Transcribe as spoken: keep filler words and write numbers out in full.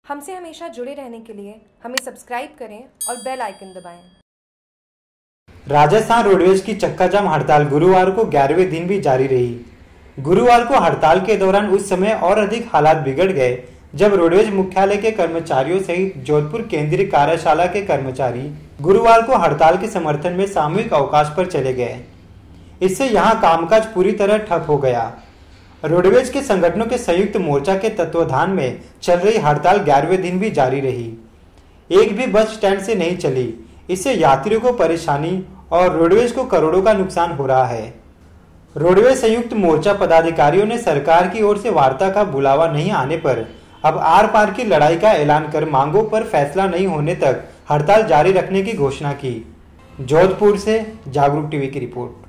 हमसे हमेशा जुड़े रहने के लिए हमें सब्सक्राइब करें और बेल आइकन दबाएं। राजस्थान रोडवेज की चक्का जाम हड़ताल गुरुवार को ग्यारहवें दिन भी जारी रही। गुरुवार को हड़ताल के दौरान उस समय और अधिक हालात बिगड़ गए जब रोडवेज मुख्यालय के कर्मचारियों सहित जोधपुर केंद्रीय कार्यशाला के कर्मचारी गुरुवार को हड़ताल के समर्थन में सामूहिक अवकाश पर चले गए। इससे यहां कामकाज पूरी तरह ठप हो गया। रोडवेज के संगठनों के संयुक्त मोर्चा के तत्वाधान में चल रही हड़ताल ग्यारहवें दिन भी जारी रही। एक भी बस स्टैंड से नहीं चली। इससे यात्रियों को परेशानी और रोडवेज को करोड़ों का नुकसान हो रहा है। रोडवेज संयुक्त मोर्चा पदाधिकारियों ने सरकार की ओर से वार्ता का बुलावा नहीं आने पर अब आर पार की लड़ाई का ऐलान कर मांगों पर फैसला नहीं होने तक हड़ताल जारी रखने की घोषणा की। जोधपुर से जागरूक टीवी की रिपोर्ट।